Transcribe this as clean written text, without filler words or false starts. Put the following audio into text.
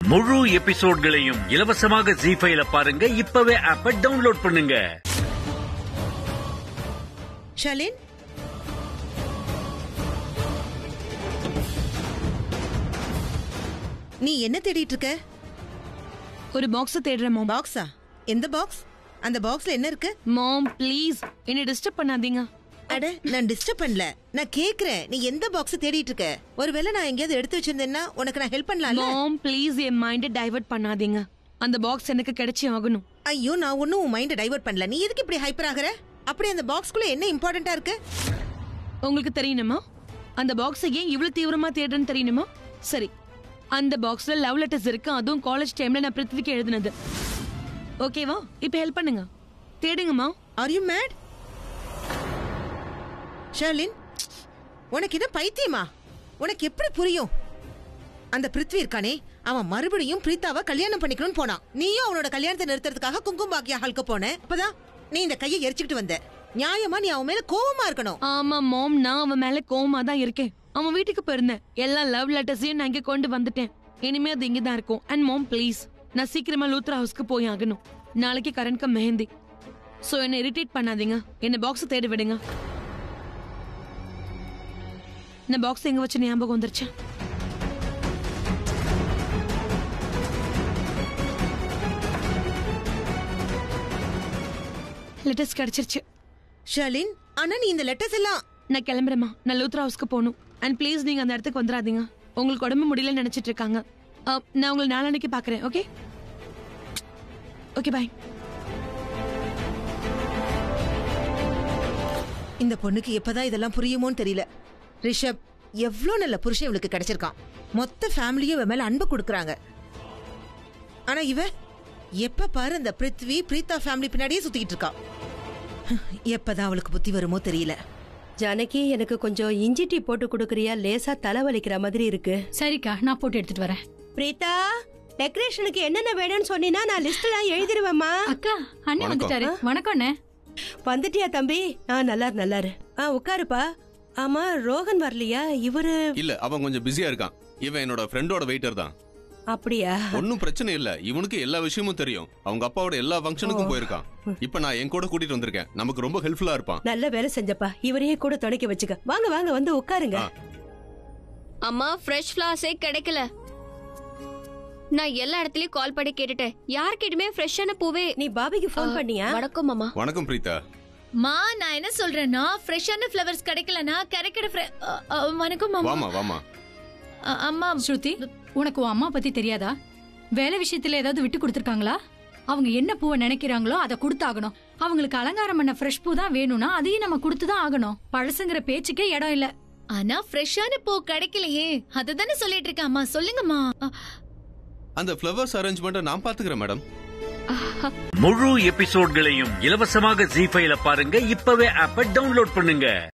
முழு எபிசோட்களையும் இலவசமாக ஜீ5ல பாருங்க. இப்பவே ஆப்பை டவுன்லோட் பண்ணுங்க. ஷாலின், நீ என்ன தேடிட்டு இருக்க? ஒரு பாக்ஸ் தேடுறேன் மாம். பாக்ஸா? எந்த பாக்ஸ்? அந்த பாக்ஸ்ல என்ன இருக்கு? மாம் ப்ளீஸ் என்ன டிஸ்டர்ப் பண்ணாதீங்க. அட, நான் டிஸ்டர்ப் பண்ணல. நான் கேக்குறேன், நீ எந்த பாக்ஸ் தேடிட்டு இருக்க? ஒருவேளை நான் எங்கயாவது எடுத்து வச்சிருந்தேன்னா உனக்கு நான் ஹெல்ப் பண்ணலாம்ல? மாம் ப்ளீஸ் என் மைண்ட டைவர்ட் பண்ணாதீங்க. அந்த பாக்ஸ் எனக்கு கிடைச்சே ஆகணும். ஐயோ, நான் ஒன்னும் உன் மைண்ட டைவர்ட் பண்ணல. நீ எதுக்கு இப்படி ஹைப்பர் ஆகுற? அப்படி அந்த பாக்ஸ்க்குள்ள என்ன இம்பார்ட்டன்ட்டா இருக்கு? உங்களுக்கு தெரியணுமா? அந்த பாக்ஸை ஏன் இவ்வளவு தீவிரமா தேடுறேன்னு தெரியணுமா? சரி, அந்த பாக்ஸ்ல லவ் லெட்டர்ஸ் இருக்கு. அதுவும் காலேஜ் டைம்ல நான் பிருத்விக்கு எழுதினது. ஓகேவா? இப்ப ஹெல்ப் பண்ணுங்க, தேடுங்கம்மா. Are you mad? ஷர்லின், உனக்கு என்ன பைத்தியமா? உனக்கு எப்படி புரியும்? அந்த பிருத்வி இருக்கானே, அவன் மறுபடியும் பிரீத்தாவை கல்யாணம் பண்ணிக்கணும்னு போனான். நீயும் அவனோட கல்யாணத்தை நிறுத்துறதுக்காக குங்கும பாக்கியா ஹாலுக்கு போன. அப்பதான் நீ இந்த கையை எரிச்சுக்கிட்டு வந்த. நியாயமா நீ அவன் மேல கோவமா இருக்கணும். ஆமா மாம், நான் அவன் மேல கோவமா தான் இருக்கேன். அவன் வீட்டுக்கு போயிருந்தேன். எல்லா லவ் லெட்டர்ஸையும் நான் இங்க கொண்டு வந்துட்டேன். இனிமே அது இங்கதான் இருக்கும். அண்ட் மாம் ப்ளீஸ், நான் சீக்கிரமா லூத்ரா ஹவுஸ்க்கு போய் ஆகணும். நாளைக்கு கரண்ட்க்கு மெஹந்தி. சோ என்ன இரிட்டேட் பண்ணாதீங்க. என்ன பாக்ஸ் தேடி விடுங்க. இந்த பாக்ஸ் எங்க வச்சு ஞாபகம் வந்துருச்சு. லெட்டர்ஸ் கிடைச்சிருச்சு. ஷர்லின், ஆனா நீ இந்த லெட்டர்ஸ் எல்லாம்... நான் கிளம்புறேமா. நான் லூத்ரா ஹவுஸ்க்கு போகணும். அண்ட் ப்ளீஸ் நீங்க அந்த இடத்துக்கு வந்துடாதீங்க. உங்களுக்கு உடம்பு முடியலன்னு நினைச்சிட்டு இருக்காங்க. நான் உங்களை நாளைக்கு பாக்குறேன். Okay okay, bye. இந்த பொண்ணுக்கு எப்பதான் இதெல்லாம் புரியுமோன்னு தெரியல. ரிஷப் எவ்வளவு நல்ல புருஷன் இவளுக்கு கிடைச்சிருக்கான். மொத்த ஃபேமிலியும் இவ மேல அன்பு கொடுக்கறாங்க. ஆனா இவ எப்ப பாரு அந்த பிருத்வி பிரீத்தா ஃபேமிலி பின்னாடியே சுத்திக்கிட்டு இருக்கா. எப்பதான் அவளுக்கு புத்தி வருமோ தெரியல. ஜானகி, எனக்கு கொஞ்சம் இஞ்சி டீ போட்டு கொடுக்கறியா? லேசா தலைவலிக்கிற மாதிரி இருக்கு. சரிக்கா, நான் போட்டு எடுத்துட்டு வரேன். பிரீதா, டெக்கரேஷனுக்கு என்னென்ன வேணும்னு சொன்னீனா நான் லிஸ்ட்லாம் எழுதிடுவேம்மா. அக்கா, அண்ணன் வந்துட்டாரு. வணக்கம் அண்ணே. வந்துட்டியா தம்பி? நல்லாரு. உட்காருப்பா. ஆமா, ரோகன் வரலையா? இவரு இல்ல, அவன் கொஞ்சம் பிஸியா இருக்கான். இவன் என்னோட ஃப்ரெண்டோட வெயிட்டர் தான். அப்படியா? ஒன்னும் பிரச்சனை இல்ல. இவனுக்கு எல்லா விஷயமும் தெரியும். அவங்க அப்பாவோட எல்லா ஃபங்க்ஷனுக்கும் போயிருக்கான். இப்ப நான் என் கூட கூட்டிட்டு வந்திருக்கேன். நமக்கு ரொம்ப ஹெல்ப்ஃபுல்லா இருப்பான். நல்ல வேலை செஞ்சப்பா. இவரையே கூட துணைக்க வச்சுக்க. வாங்க வாங்க, வந்து உட்காருங்க. அம்மா, ஃப்ரெஷ் ஃப்ளவர்ஸே கிடைக்கல. நான் எல்லா இடத்துலயும் கால் பண்ணி கேட்டுட்டேன். யார்கிட்டயுமே ஃப்ரெஷ்ஷான பூவே... நீ பாபிக்கு ஃபோன் பண்ணியா? வணக்கம் அம்மா. வணக்கம் பிரீதா. மா, நான் என்ன சொல்றேன்னா, ஃப்ரெஷ்ஷான ஃப்ளவர்ஸ் கிடைக்கலனா கிடைக்கிற வணக்கம் அம்மா. வாமா வாமா. அம்மா. ஸ்ருதி, உனக்கு உன் அம்மா பத்தி தெரியாதா? வேலை விஷயத்துல ஏதாவது விட்டு கொடுத்துருக்காங்களா? அவங்க என்ன பூவை நினைக்கிறாங்களோ அதை கொடுத்தாகணும். அவங்களுக்கு அலங்காரம் பண்ண ஃப்ரெஷ் பூ தான் வேணும்னா அதையும் நம்ம கொடுத்துதான் ஆகணும். பழசுங்கிற பேச்சுக்கே இடம் இல்ல. ஆனா ஃப்ரெஷ்ஷான பூ கிடைக்கலையே, அததானே சொல்லிட்டு இருக்கேன். அம்மா சொல்லுங்கம்மா. அந்த ஃப்ளவர்ஸ் அரேஞ்ச்மெண்ட்டை நான் பாத்துக்கிறேன் மேடம். முழு எபிசோட்களையும் இலவசமாக ஜீ5ல பாருங்க. இப்பவே ஆப்பை டவுன்லோட் பண்ணுங்க.